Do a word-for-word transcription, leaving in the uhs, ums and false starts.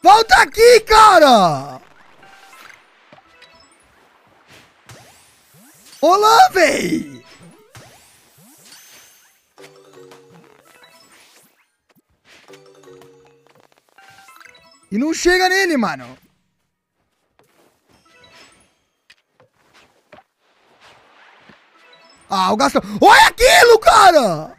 Volta aqui, cara! Olá, véi! E não chega nele, mano. Ah, o Gastão. Olha aquilo, cara!